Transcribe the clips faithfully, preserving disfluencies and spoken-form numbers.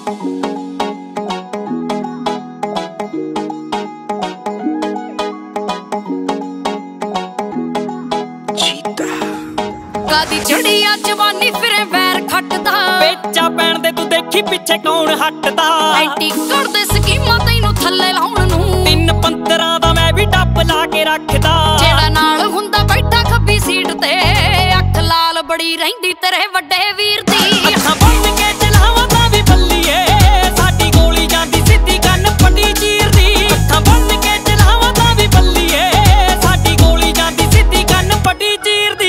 कादी चढ़िया जवानी फिरे वैर खटदा बेचा पैण दे तू देखी पिछे कौन हटदा एंटी कर दे स्कीमां तैनू थल्ले लाउण नू तीन पंतरां दा मैं भी टप ला के रखदा जेड़ा नाल हुंदा बैठा खब्बी सीट ते अख लाल बड़ी रहिंदी तेरे वड्डे वीर दी अखां बंद के चलावां तां भी बल्लीए साडी गोली जांदी सीधी गन पटी चीरदी अखां बंद के चलावां तां भी बल्लीए साडी गोली जांदी सीधी गन पटी चीरदी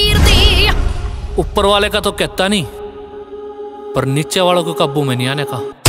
ऊपर वाले का तो कहता नहीं, पर नीचे वालों को काबू में नहीं आने का।